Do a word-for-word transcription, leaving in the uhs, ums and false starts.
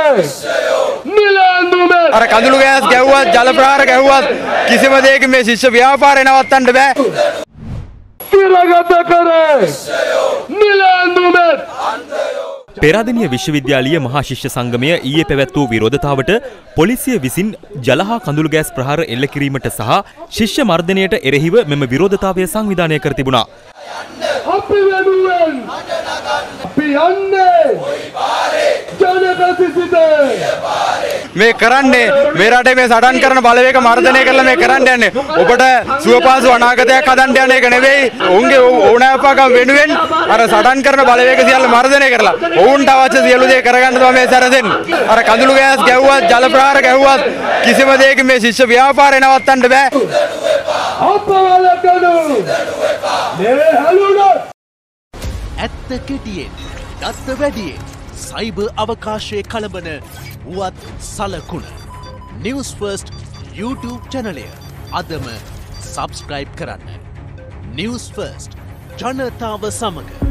අර කඳුළු ගෑස් ගැහුවත් ජල ප්‍රහාර ගැහුවත් කිසිම දෙයකින් මේ ශිෂ්‍ය ව්‍යාපාරය නවත්තන්න බෑ. පෙරාදෙණිය විශ්වවිද්‍යාලීය මහා ශිෂ්‍ය සංගමය ඊයේ පැවැත් වූ විරෝධතාවට පොලිසිය විසින් ජල හා කඳුළු ගෑස් ප්‍රහාර එල්ල කිරීමට සහ ශිෂ්‍ය මර්ධනයට එරෙහිව මෙම විරෝධතාවය සංවිධානය කර තිබුණා. අපි වෙනුවෙන් අපි යන්නේ මේ කරන්නේ මේ රටේ මේ සටන් කරන බලවේග මර්ධනය කරලා මේ කරන්න යන්නේ. ඔබට සුවපහසු අනාගතයක් හදන්න යන එක නෙවෙයි. ඔවුන්ගේ ඕනෑකම් වෙනුවෙන් අර සටන් කරන බලවේග සියල්ල මර්ධනය කරලා ඔවුන්ට අවශ්‍ය සියලු දේ කරගන්න තමයි මේ සැරසෙන්නේ. අර කඳුළු ගෑස් ගැහුවත් ජල ප්‍රහාර ගැහුවත් කිසිම දෙයකින් මේ ශිෂ්‍ය ව්‍යාපාරය නවත්තන්න බෑ. ඇත්ත කෙටියෙන් දත්ත වැඩියෙන් සයිබර් අවකාශයේ කලබන වුවත් සලකුණ නිවුස් ෆර්ස්ට් YouTube චැනලය අදම සබස්ක්‍රයිබ් කරන්න. නිවුස් ෆර්ස්ට් ජනතාව සමග